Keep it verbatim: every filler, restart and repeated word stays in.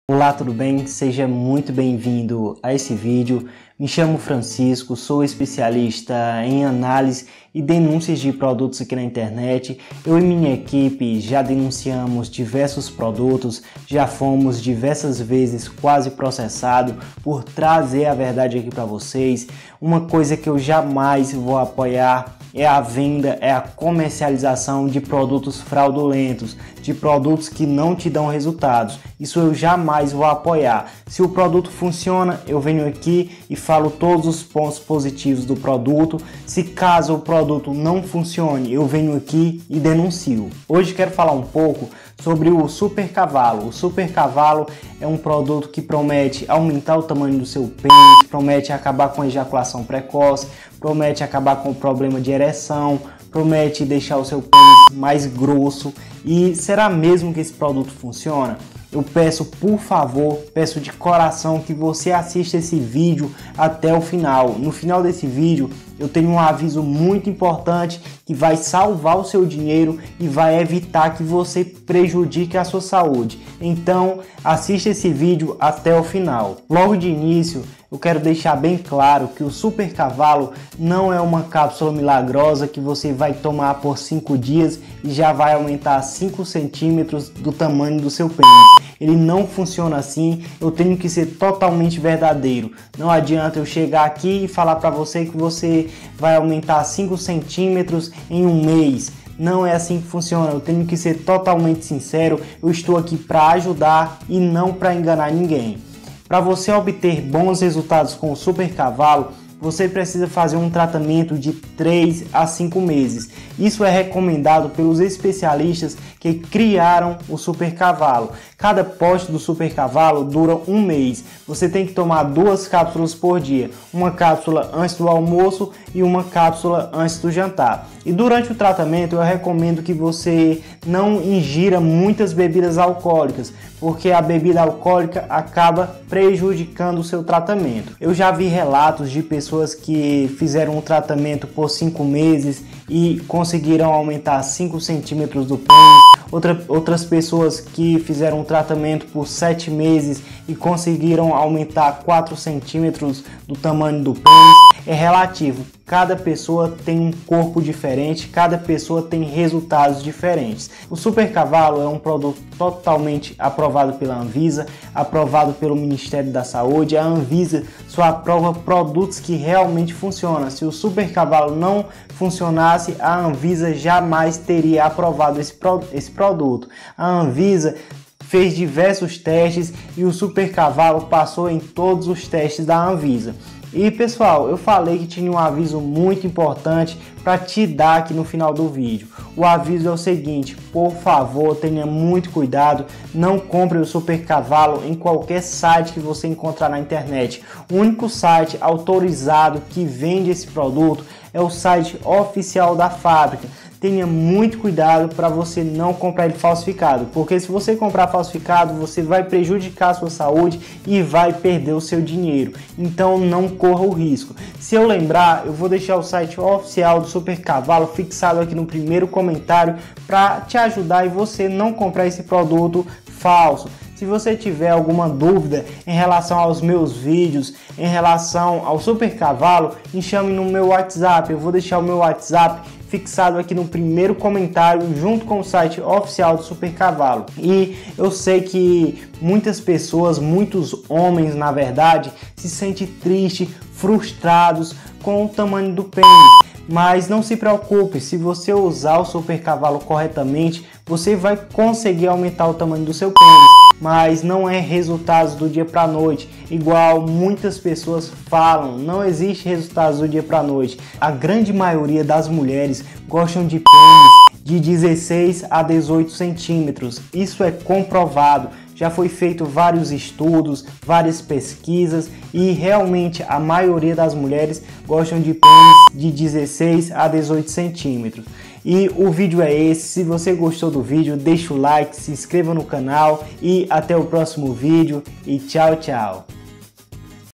Olá, tudo bem? Seja muito bem-vindo a esse vídeo. Me chamo Francisco, sou especialista em análise e denúncias de produtos aqui na internet. Eu e minha equipe já denunciamos diversos produtos, já fomos diversas vezes quase processados por trazer a verdade aqui para vocês. Uma coisa que eu jamais vou apoiar é a venda, é a comercialização de produtos fraudulentos, de produtos que não te dão resultados. Isso eu jamais vou apoiar. Se o produto funciona, eu venho aqui e falo todos os pontos positivos do produto. Se caso o produto não funcione, eu venho aqui e denuncio. Hoje quero falar um pouco sobre o Super Cavalo. O Super Cavalo é um produto que promete aumentar o tamanho do seu pênis, promete acabar com a ejaculação precoce, promete acabar com o problema de ereção, promete deixar o seu pênis mais grosso. E será mesmo que esse produto funciona? Eu peço, por favor, peço de coração que você assista esse vídeo até o final. No final desse vídeo eu tenho um aviso muito importante que vai salvar o seu dinheiro e vai evitar que você prejudique a sua saúde. Então assista esse vídeo até o final. Logo de início eu quero deixar bem claro que o Super Cavalo não é uma cápsula milagrosa que você vai tomar por cinco dias e já vai aumentar cinco centímetros do tamanho do seu pênis. Ele não funciona assim, eu tenho que ser totalmente verdadeiro. Não adianta eu chegar aqui e falar para você que você vai aumentar cinco centímetros em um mês. Não é assim que funciona, eu tenho que ser totalmente sincero, eu estou aqui para ajudar e não para enganar ninguém. Para você obter bons resultados com o Super Cavalo, você precisa fazer um tratamento de três a cinco meses. Isso é recomendado pelos especialistas que criaram o Super Cavalo. Cada pote do Super Cavalo dura um mês. Você tem que tomar duas cápsulas por dia. Uma cápsula antes do almoço e uma cápsula antes do jantar. E durante o tratamento eu recomendo que você não ingira muitas bebidas alcoólicas, porque a bebida alcoólica acaba prejudicando o seu tratamento. Eu já vi relatos de pessoas que fizeram um tratamento por cinco meses e conseguiram aumentar cinco centímetros do pênis. Outra, outras pessoas que fizeram um tratamento por sete meses e conseguiram aumentar quatro centímetros do tamanho do pênis. É relativo, cada pessoa tem um corpo diferente, cada pessoa tem resultados diferentes. O Super Cavalo é um produto totalmente aprovado pela Anvisa, aprovado pelo Ministério da Saúde. A Anvisa só aprova produtos que realmente funcionam. Se o Super Cavalo não funcionasse, a Anvisa jamais teria aprovado esse, pro, esse produto. A Anvisa fez diversos testes e o Super Cavalo passou em todos os testes da Anvisa. E pessoal, eu falei que tinha um aviso muito importante para te dar aqui no final do vídeo. O aviso é o seguinte: por favor, tenha muito cuidado, não compre o Super Cavalo em qualquer site que você encontrar na internet. O único site autorizado que vende esse produto é o site oficial da fábrica. Tenha muito cuidado para você não comprar ele falsificado, porque se você comprar falsificado, você vai prejudicar a sua saúde e vai perder o seu dinheiro. Então não corra o risco. Se eu lembrar, eu vou deixar o site oficial do Super Cavalo fixado aqui no primeiro comentário para te ajudar e você não comprar esse produto falso. Se você tiver alguma dúvida em relação aos meus vídeos, em relação ao Super Cavalo, me chame no meu WhatsApp. Eu vou deixar o meu WhatsApp fixado aqui no primeiro comentário junto com o site oficial do Super Cavalo. E eu sei que muitas pessoas, muitos homens na verdade, se sentem tristes, frustrados com o tamanho do pênis. Mas não se preocupe, se você usar o Super Cavalo corretamente, você vai conseguir aumentar o tamanho do seu pênis. Mas não é resultados do dia para a noite, igual muitas pessoas falam, não existe resultados do dia para a noite. A grande maioria das mulheres gostam de pênis de dezesseis a dezoito centímetros, isso é comprovado. Já foi feito vários estudos, várias pesquisas e realmente a maioria das mulheres gostam de pênis de dezesseis a dezoito centímetros. E o vídeo é esse. Se você gostou do vídeo, deixa o like, se inscreva no canal e até o próximo vídeo e tchau, tchau.